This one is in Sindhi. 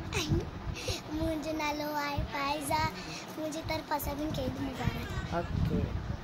मुझे नालो आहे पायजा मुझे तर पसाबीन केद मुबारक ओके